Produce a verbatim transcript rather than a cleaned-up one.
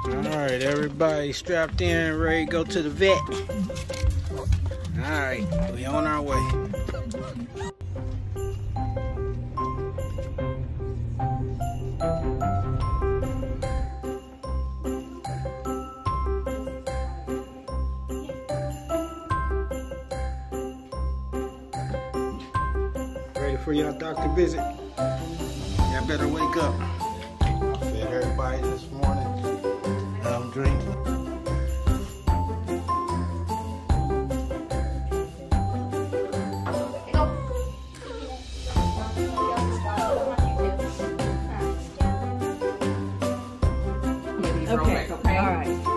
Alright, everybody strapped in, ready to go to the vet. Alright, we on our way. Ready for your doctor visit? Y'all better wake up. I fed everybody this morning. I'm drinking. Okay, okay, all right.